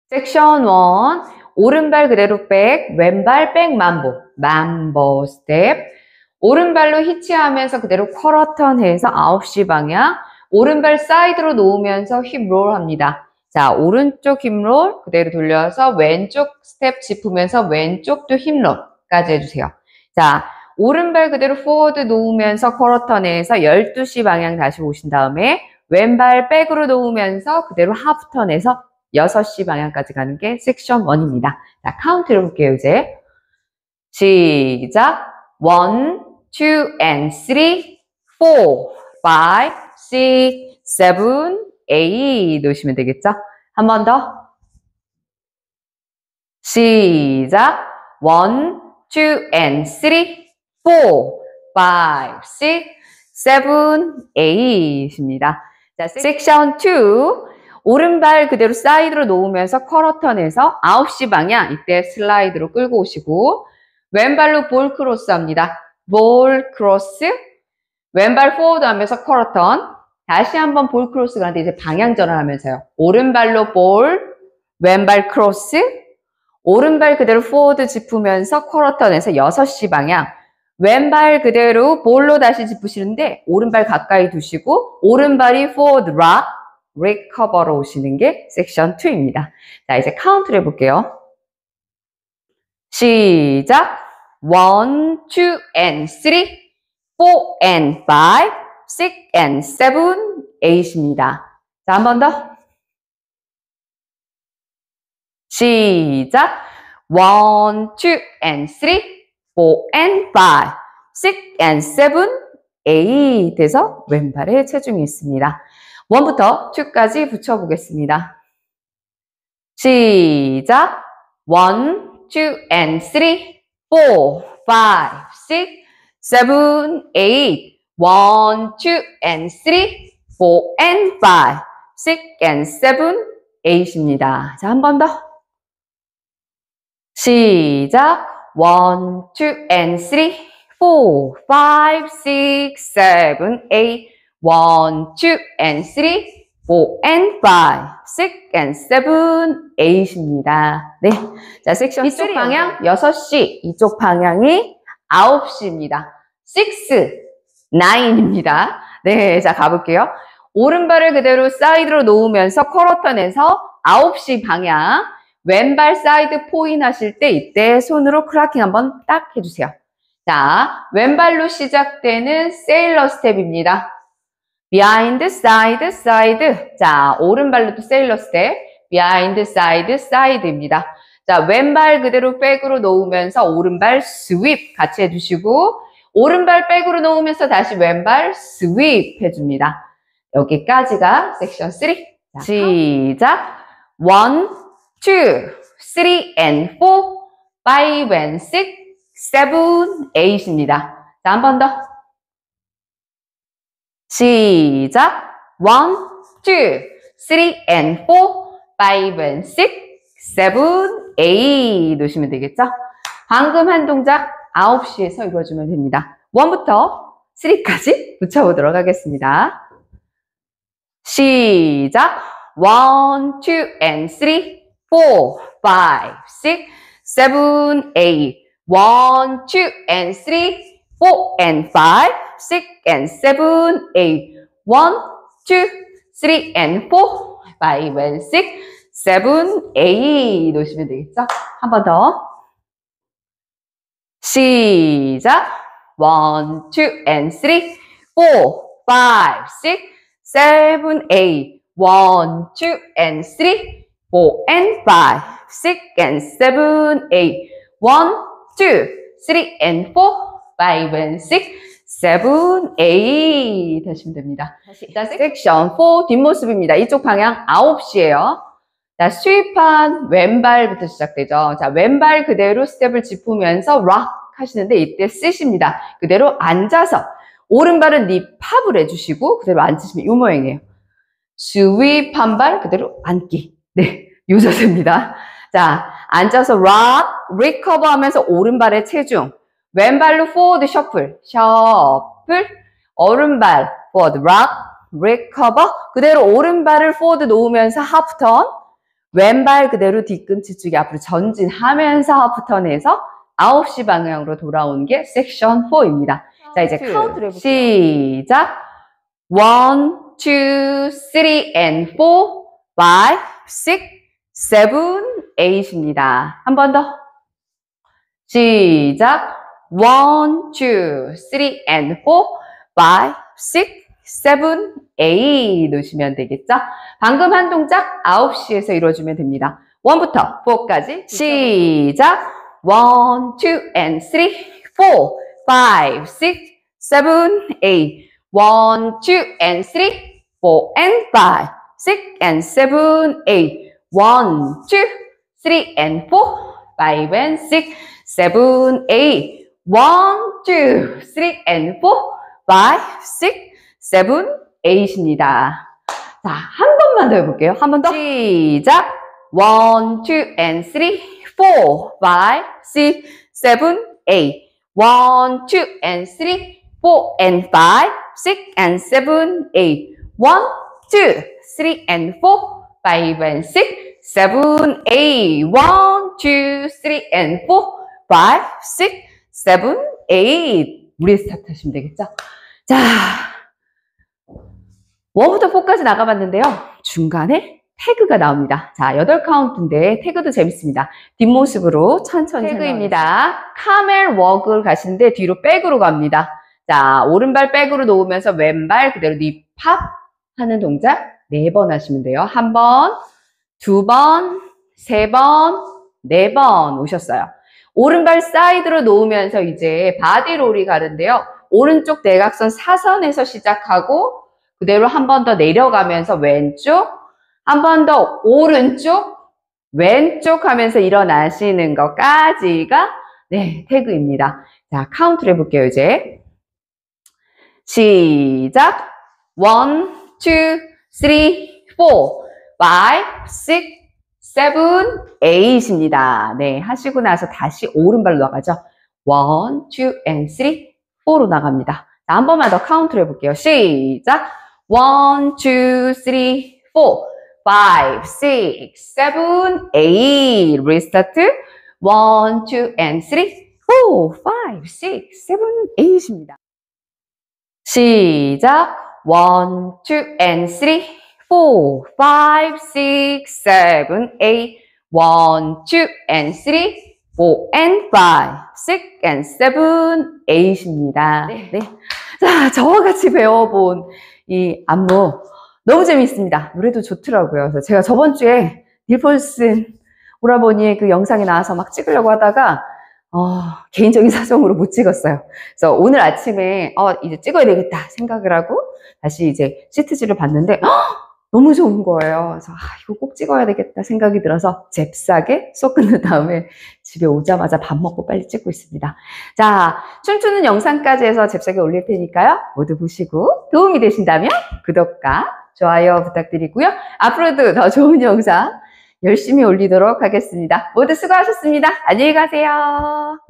섹션 1, 오른발 그대로 백, 왼발 백 만보, 만보 스텝. 오른발로 히치하면서 그대로 쿼터턴 해서 9시 방향. 오른발 사이드로 놓으면서 힙롤 합니다. 자, 오른쪽 힙롤 그대로 돌려서 왼쪽 스텝 짚으면서 왼쪽도 힙롤까지 해주세요. 자, 오른발 그대로 포워드 놓으면서 쿼터턴 해서 12시 방향 다시 오신 다음에 왼발 백으로 놓으면서 그대로 하프턴 해서 6시 방향까지 가는 게 섹션 1입니다. 자, 카운트 해볼게요, 이제. 시작. 1, 2, and 3, 4, 5, 6, 7, 8 놓으시면 되겠죠? 한 번 더. 시작. 1, 2, and 3, 4, 5, 6, 7, 8입니다. 자, 섹션 2. 오른발 그대로 사이드로 놓으면서 쿼터턴에서 9시 방향 이때 슬라이드로 끌고 오시고 왼발로 볼 크로스 합니다. 볼 크로스 왼발 포워드 하면서 쿼터턴 다시 한번 볼 크로스 가는데 이제 방향 전환하면서요. 오른발로 볼 왼발 크로스 오른발 그대로 포워드 짚으면서 쿼터턴에서 6시 방향 왼발 그대로 볼로 다시 짚으시는데 오른발 가까이 두시고 오른발이 포워드 락 리커버로 오시는 게 섹션 2입니다. 자, 이제 카운트를 해볼게요. 시작! 1, 2, and 3, 4, and 5, 6, and 7, 8입니다. 자, 한 번 더. 시작! 1, 2, and 3, 4, and 5, 6, and 7, 8 돼서 왼발에 체중이 있습니다. 1부터 2까지 붙여보겠습니다. 시작! 1, 2, and 3, 4, 5, 6, 7, 8 1, 2, and 3, 4, and 5, 6, and 7, 8입니다. 자, 한 번 더. 시작! 1, 2, and 3, 4, 5, 6, 7, 8 1, 2, and 3, 4, and 5, 6, and 7, 8입니다. 네. 자, 섹션 이쪽 방향 6시, 이쪽 방향이 9시입니다. 6, 9입니다. 네, 자, 가볼게요. 오른발을 그대로 사이드로 놓으면서 쿼터턴에서 9시 방향, 왼발 사이드 포인 하실 때 이때 손으로 클라킹 한번 딱 해주세요. 자, 왼발로 시작되는 세일러 스텝입니다. behind, side, side. 자, 오른발로 또 세일러 스텝. behind, side, side입니다. 자, 왼발 그대로 백으로 놓으면서 오른발 스윕 같이 해주시고 오른발 백으로 놓으면서 다시 왼발 스윕 해줍니다. 여기까지가 섹션 3. 자, 시작. 1, 2, 3, and 4, 5, and 6, 7, 8입니다. 자, 한 번 더. 시작! 1, 2, 3, and 4, 5, and 6, 7, 8 놓으시면 되겠죠? 방금 한 동작 9시에서 이루어주면 됩니다. 1부터 3까지 붙여보도록 하겠습니다. 시작! 1, 2, and 3, 4, 5, 6, 7, 8 1, 2, and 3, 4, and 5, 6, and 7, 8 1, 2, 3, and 4, 5, and 6, 7, 8 놓으시면 되겠죠? 한 번 더. 시작! 1, 2, and 3, 4, 5, 6, 7, 8 1, 2, and 3, 4, and 5, 6, and 7, 8 1, 2, 3, and 4 5, and 6, 7, 8 하시면 됩니다. 자, 섹션 4 뒷모습입니다. 이쪽 방향 9시예요. 자, 스윕한 왼발부터 시작되죠. 자, 왼발 그대로 스텝을 짚으면서 락 하시는데 이때 쓰십니다. 그대로 앉아서 오른발은 니 팝을 해주시고 그대로 앉으시면 이 모양이에요. 스윕 한 발 그대로 앉기. 네, 요 자세입니다. 자, 앉아서 락, 리커버 하면서 오른발의 체중 왼발로 포워드 셔플, 오른발 포워드 락, 리커버 그대로 오른발을 포워드 놓으면서 하프턴 왼발 그대로 뒤꿈치 쪽이 앞으로 전진하면서부터 내서 9시 방향으로 돌아오는 게 섹션 4입니다. 자, 이제 카운트를 해볼게요. 시작! 1, 2, 3, and 4, 5, 6, 7, 8입니다. 한 번 더. 시작! 1, 2, 3, and 4, 5, 6, 7, 8 놓으시면 되겠죠? 방금 한 동작 9시에서 이루어주면 됩니다. 1부터 4까지 시작! 1, 2, and 3, 4, 5, 6, 7, 8 1, 2, and 3, 4, and 5, 6, and 7, 8 1, 2, 3, and 4, 5, and 6, 7, 8 1, 2, 3, and 4, 5, 6, 7, 8입니다. 자, 한 번만 더 해볼게요. 한 번 더. 시작! 1, 2, and 3, 4, 5, 6, 7, 8 1, 2, and 3, 4, and 5, 6, and 7, 8 1, 2, 3, and 4, 5, and 6, 7, 8 1, 2, 3, and 4, 5, 6, 7, 8 리스타트 하시면 되겠죠? 자, 1부터 4까지 나가봤는데요. 중간에 태그가 나옵니다. 자, 8카운트인데 태그도 재밌습니다. 뒷모습으로 천천히 태그입니다. 카멜 워크를 가시는데 뒤로 백으로 갑니다. 자, 오른발 백으로 놓으면서 왼발 그대로 니 팝 하는 동작 4번 하시면 돼요. 1번, 2번, 3번, 4번 오셨어요. 오른발 사이드로 놓으면서 이제 바디롤이 가는데요. 오른쪽 대각선 사선에서 시작하고 그대로 한 번 더 내려가면서 왼쪽, 한 번 더 오른쪽, 왼쪽 하면서 일어나시는 것까지가 네, 태그입니다. 자, 카운트를 해볼게요, 이제. 시작! 1, 2, 3, 4, 5, 6, 7, 8입니다. 네, 하시고 나서 다시 오른발로 나가죠. 1, 2, and 3, 4로 나갑니다. 자, 한 번만 더 카운트를 해볼게요. 시작! 1, 2, 3, 4, 5, 6, 7, 8 리스타트 1, 2, and 3, 4, 5, 6, 7, 8입니다. 시작! 1, 2, and 3, 4, 5, 6, 7, 8 1, 2, and 3, 4, and 5, 6, and 7, 8입니다. 네. 자, 저와 같이 배워본 이 안무 너무 재미있습니다. 노래도 좋더라고요. 그래서 제가 저번 주에 닐폴슨 오라버니의 그 영상이 나와서 막 찍으려고 하다가 개인적인 사정으로 못 찍었어요. 그래서 오늘 아침에 이제 찍어야 되겠다 생각을 하고 다시 이제 시트지를 봤는데 너무 좋은 거예요. 그래서 이거 꼭 찍어야 되겠다 생각이 들어서 잽싸게 쏙 끝낸 다음에 집에 오자마자 밥 먹고 빨리 찍고 있습니다. 자, 춤추는 영상까지 해서 잽싸게 올릴 테니까요. 모두 보시고 도움이 되신다면 구독과 좋아요 부탁드리고요. 앞으로도 더 좋은 영상 열심히 올리도록 하겠습니다. 모두 수고하셨습니다. 안녕히 가세요.